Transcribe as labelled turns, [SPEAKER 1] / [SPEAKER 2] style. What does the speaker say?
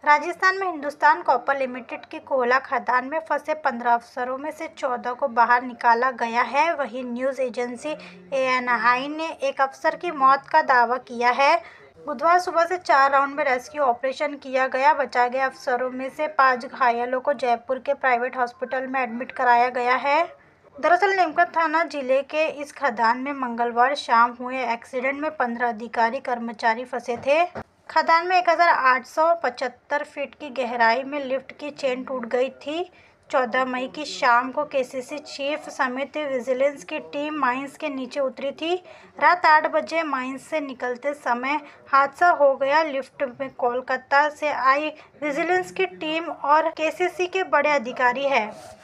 [SPEAKER 1] राजस्थान में Hindustan copper limited की कोयला खदान में फंसे 15 अफसरों में से 14 को बाहर निकाला गया है। वहीं न्यूज़ एजेंसी एएनआई ने एक अफसर की मौत का दावा किया है। बुधवार सुबह से 4 राउंड में रेस्क्यू ऑपरेशन किया गया। बचाए गए अफसरों में से 5 घायलों को जयपुर के प्राइवेट हॉस्पिटल में एडमिट कराया गया है। दरअसल नीमकाथाना थाना जिले के इस खदान में मंगलवार शाम हुए एक्सीडेंट में 15 अधिकारी कर्मचारी फंसे थे। खदान में 1875 फीट की गहराई में लिफ्ट की चेन टूट गई थी। 14 मई की शाम को केसीसी चीफ समेत विजिलेंस की टीम माइंस के नीचे उतरी थी। रात 8 बजे माइंस से निकलते समय हादसा हो गया। लिफ्ट में कोलकाता से आई विजिलेंस की टीम और केसीसी के बड़े अधिकारी हैं।